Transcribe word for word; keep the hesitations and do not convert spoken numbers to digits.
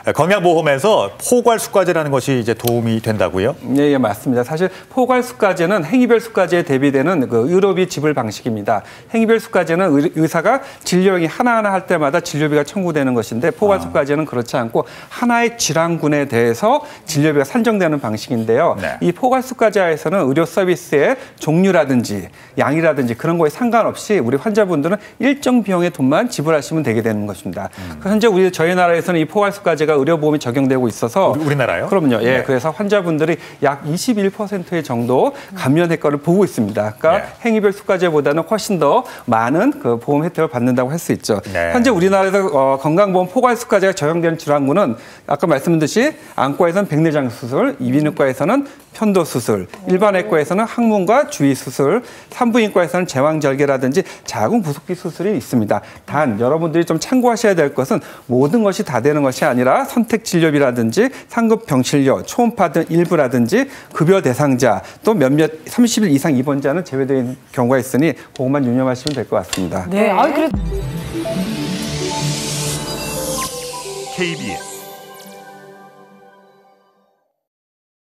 건강보험에서 포괄수가제라는 것이 이제 도움이 된다고요? 예, 예, 맞습니다. 사실 포괄수가제는 행위별 수가제에 대비되는 그 의료비 지불 방식입니다. 행위별 수가제는 의, 의사가 진료비 하나하나 할 때마다 진료비가 청구되는 것인데 포괄수가제는 그렇지 않고 하나의 질환군에 대해서 진료비가 산정되는 방식인데요. 네. 이 포괄수가제에서는 의료 서비스의 종류라든지 양이라든지 그런 거에 상관없이 우리 환자분들은 일정 비용의 돈만 지불하시면 되게 되는 것입니다. 음. 현재 우리 저희 나라에서는 이 포괄수가제가 의료보험이 적용되고 있어서 우리, 우리나라요? 그럼요. 예, 네. 그래서 환자분들이 약 이십일 퍼센트 정도 감면 효과를 보고 있습니다. 그러니까 네. 행위별 수가제보다는 훨씬 더 많은 그 보험 혜택을 받는다고 할 수 있죠. 네. 현재 우리나라에서 어, 건강보험 포괄수가제가 적용되는 질환군은 아까 말씀드렸듯이 안과에서는 백내장 수술, 이비인후과에서는 편도 수술, 일반외과에서는 항문과 주위 수술, 산부인과에서는 제왕절개라든지 자궁 부속기 수술이 있습니다. 단 여러분들이 좀 참고하셔야 될 것은 모든 것이 다 되는 것이 아니라 선택 진료비라든지 상급 병실료, 초음파 등 일부라든지 급여 대상자 또 몇몇 삼십 일 이상 입원자는 제외된 경우가 있으니 그것만 유념하시면 될 것 같습니다. 네, 아 그래. 케이비에스